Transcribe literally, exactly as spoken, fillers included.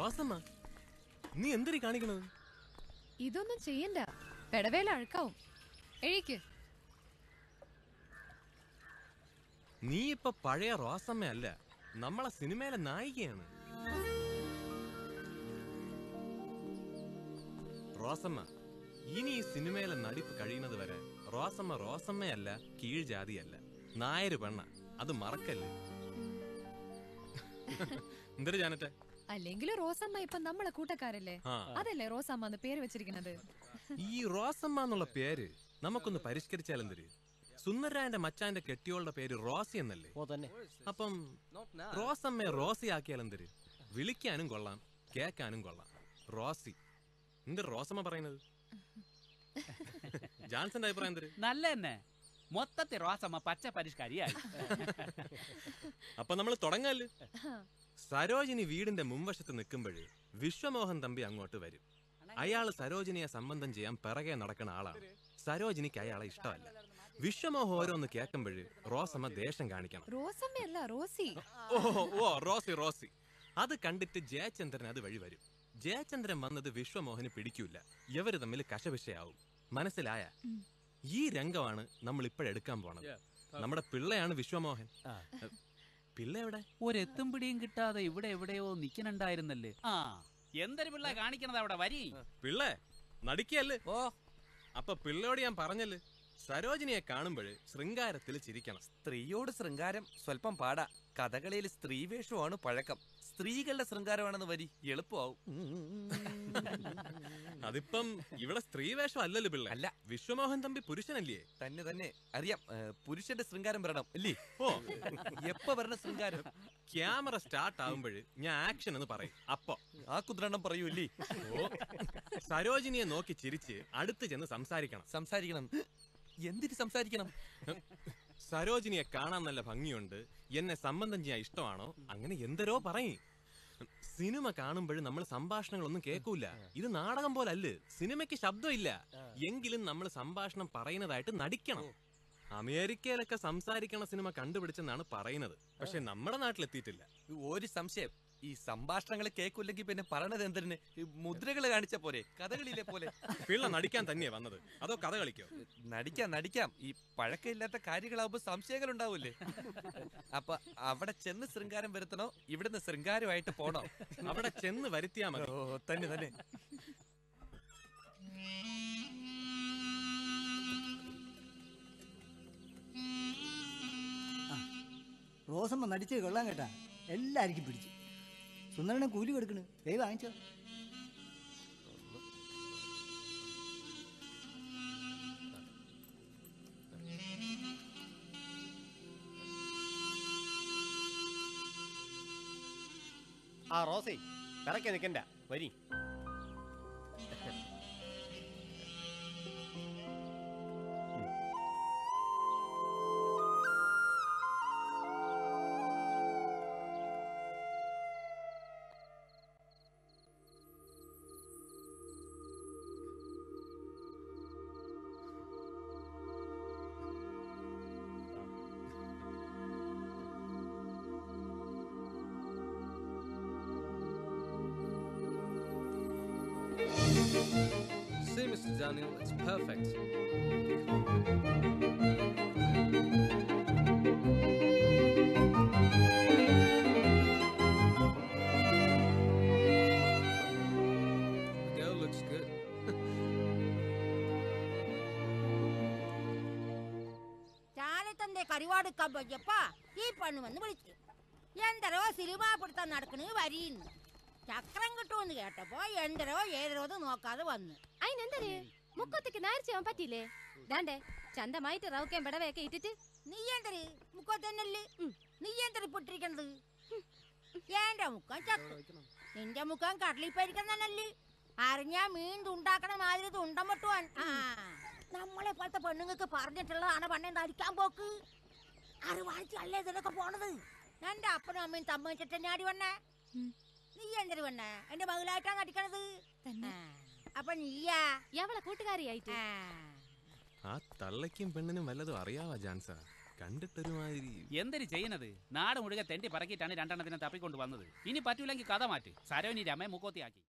റോസമ്മ, നീ എന്തിനീ കാണിക്കണത്? ഇതൊന്നും ചെയ്യണ്ട, പെടവേല അഴുക്കാവും. എഴുക്ക്. നീ ഇപ്പൊ പഴയ റോസമ്മയല്ല, നമ്മളെ സിനിമയിലെ നായികയാണ്. റോസമ്മ, ഇനി ഈ സിനിമയിലെ നടിപ്പ് കഴിയുന്നത് വരെ റോസമ്മ റോസമ്മയല്ല, കീഴ്ജാതിയല്ല, നായര് പെണ്ണ. അത് മറക്കല്ലേ. എന്തൊരു ജാനറ്റെ? അല്ലെങ്കിലും റോസമ്മ ഇപ്പൊ നമ്മളെ കൂട്ടക്കാരല്ലേ, അതല്ലേ റോസമ്മ എന്ന് പേര് വെച്ചിരിക്കുന്നത്. ഈ റോസമ്മ എന്നുള്ള പേര് നമുക്കൊന്ന് പരിഷ്കരിച്ചാലെന്തര്? സുന്ദരായന്റെ മച്ചാന്റെ കെട്ടിയോളുടെ പേര് റോസി എന്നല്ലേ? അപ്പം റോസമ്മയെ റോസി ആക്കിയാലെന്തര്? വിളിക്കാനും കൊള്ളാം, കേക്കാനും കൊള്ളാം. റോസി. എന്തൊരു റോസമ്മ പറയുന്നത്? ജാൻസന്റെ അഭിപ്രായം എന്തര്? നല്ല തന്നെ. മൊത്തത്തിൽ റോസമ്മ പച്ച പരിഷ്കാരിയായി. അപ്പൊ നമ്മൾ തുടങ്ങല്ലേ? സരോജിനി വീടിന്റെ മുൻവശത്ത് നിൽക്കുമ്പോഴേ വിശ്വമോഹൻ തമ്പി അങ്ങോട്ട് വരും. അയാള് സരോജിനിയെ സംബന്ധം ചെയ്യാൻ പിറകെ നടക്കുന്ന ആളാണ്. സരോജിനിക്ക് അയാളെ ഇഷ്ടമല്ല. വിശ്വമോഹൻ ഓരോന്ന് കേൾക്കുമ്പോഴ് റോസമ്മ ദേഷ്യം കാണിക്കണം. റോസമ്മയല്ല, റോസി. ഓ ഓ റോസി റോസി. അത് കണ്ടിട്ട് ജയചന്ദ്രൻ അത് വഴി വരും. ജയചന്ദ്രൻ വന്നത് വിശ്വമോഹന് പിടിക്കൂല. ഇവര് തമ്മിൽ കശപിശയാവും. മനസ്സിലായ? ഈ രംഗമാണ് നമ്മൾ ഇപ്പോഴെടുക്കാൻ പോണത്. നമ്മുടെ പിള്ളയാണ് വിശ്വമോഹൻ. പിള്ള എവിടെ? ഒരെത്തും പിടിയും കിട്ടാതെ ഇവിടെ എവിടെയോ നിക്കനുണ്ടായിരുന്നല്ലേ. ആ, എന്തൊരു പിള്ള കാണിക്കണത് അവിടെ? വരി പിള്ളേ, നടിക്കല്ലേ? ഓ, അപ്പൊ പിള്ളയോട് ഞാൻ പറഞ്ഞല്ലേ, സരോജിനിയെ കാണുമ്പോൾ ശൃംഗാരത്തിൽ ചിരിക്കണം. സ്ത്രീയോട് ശൃംഗാരം സ്വല്പം പാടാ. കഥകളിയിൽ സ്ത്രീവേഷമാണ് പഴക്കം. സ്ത്രീകളുടെ ശൃംഗാരമാണെന്ന് വരി എളുപ്പമാവും. അതിപ്പം ഇവിടെ സ്ത്രീവേഷം അല്ലല്ലോ പിള്ള. അല്ല, വിശ്വമോഹൻ തമ്പി പുരുഷനല്ലേ? തന്നെ തന്നെ അറിയാം. പുരുഷന്റെ ശൃംഗാരം വരണം അല്ലേ? ഓ, എപ്പ വരണ ശൃംഗാരം? ക്യാമറ സ്റ്റാർട്ട് ആവുമ്പോൾ ഞാൻ ആക്ഷൻ എന്ന് പറയും. അപ്പൊ ആ കുതിരണം പറയൂല്ലേ? ഓ, സരോജിനിയെ നോക്കി ചിരിച്ച് അടുത്ത് ചെന്ന് സംസാരിക്കണം. സംസാരിക്കണം. എന്തിന് സംസാരിക്കണം? സരോജിനിയെ കാണാൻ നല്ല ഭംഗിയുണ്ട്, എന്നെ സംബന്ധം ചെയ്യാൻ ഇഷ്ടമാണോ, അങ്ങനെ എന്തരോ പറയും. സിനിമ കാണുമ്പോഴും നമ്മൾ സംഭാഷണങ്ങളൊന്നും കേൾക്കൂല. ഇത് നാടകം പോലല്ലേ, സിനിമയ്ക്ക് ശബ്ദമില്ല. എങ്കിലും നമ്മൾ സംഭാഷണം പറയുന്നതായിട്ട് നടിക്കണം. അമേരിക്കയിലൊക്കെ സംസാരിക്കണ സിനിമ കണ്ടുപിടിച്ചെന്നാണ് പറയുന്നത്. പക്ഷെ നമ്മുടെ നാട്ടിലെത്തിയിട്ടില്ല. ഒരു സംശയം, ഈ സംഭാഷണങ്ങൾ കേൾക്കില്ലെങ്കിൽ പിന്നെ പറയണത് എന്തിന്? മുദ്രകൾ കാണിച്ച പോരെ, കഥകളിയിലെ പോലെ. പിള്ള നടിക്കാൻ തന്നെയാ വന്നത്, അതോ കഥ കളിക്കോ? നടിക്കാം നടിക്കാം. ഈ പഴക്കമില്ലാത്ത കാര്യങ്ങളാവുമ്പോ സംശയങ്ങൾ ഉണ്ടാവൂലേ? അപ്പൊ അവിടെ ചെന്ന് ശൃംഗാരം വരുത്തണോ, ഇവിടുന്ന് ശൃംഗാരമായിട്ട് പോണോ? അവിടെ ചെന്ന് വരുത്തിയാ മതി. ഓ, തന്നെ തന്നെ. റോസമ്മ നടിച്ചത് കൊള്ളാൻ കേട്ടാ, എല്ലാവർക്കും പിടിച്ചു. സുന്ദരനെ കൂലി കൊടുക്കണ്, വേഗം വാങ്ങിച്ചോ. ആ റോസി, പിറക്കെ നിൽക്കണ്ട, വരി. See, Mister Daniel, it's perfect. The girl looks good. ചാലത്തന്റെ കരിവാടുക്കാൻ പോയപ്പോ ഈ പെണ്ണ് വന്ന് വിളിച്ചു. എന്തരോ സിനിമ പിടുത്തം നടക്കണ്, വരീന്ന്. ചക്രം കിട്ടുമെന്ന് കേട്ടപ്പോ എന്തരോ ഏതരോ നോക്കാതെ വന്നു. അതിനെന്തര് മുക്കത്തേക്ക് നേർച്ചയാൻ പറ്റില്ലേ? ദാണ്ടേ ചന്തമായിട്ട് റൗക്കയും പടവയൊക്കെ ഇട്ടിട്ട് നീ എന്തര് മുക്കത്തന്നല്ലേ? നീ എന്തര് പൊട്ടിരിക്കണത്? എന്റെ മുക്കം ചത്തു, നിന്റെ മുക്കം കടലിപ്പരിക്കുന്നല്ലേ? അറിഞ്ഞാ മീൻ തുണ്ടാക്കണ മാതിരി തുണ്ടം പൊട്ടുവാൻ. ആ, നമ്മളെ പോലത്തെ പെണ്ണുങ്ങൾക്ക് പറഞ്ഞിട്ടുള്ളതാണ് പണ്ടേ ധരിക്കാൻ പോക്ക്. അറിവാഴ്ചയല്ലേ ഇതിനൊക്കെ പോണത്. എന്റെ അപ്പനും അമ്മയും തമ്മിച്ചിട്ട് ഞാടി വണ്ണേ. നീ എന്തൊരു പെണ്ണ എന്റെ മകളായിട്ടാ നടിക്കണത്? അപ്പൊ നീയാ അവളെ കൂട്ടുകാരിയായിട്ട്? ആ തള്ളയ്ക്കും പെണ്ണിനും വല്ലതും അറിയാവാ ജാൻസ? കണ്ടിട്ടൊരുമാതിരി. എന്തൊരു ചെയ്യുന്നത്? നാട് മുഴുവൻ തെണ്ടി പറക്കിയിട്ടാണ് രണ്ടെണ്ണത്തിനെ തപ്പിക്കൊണ്ട് വന്നത്. ഇനി പറ്റൂലെങ്കിൽ കഥ മാറ്റ്. സരോനി രമേ മുക്കോത്തിയാക്കി.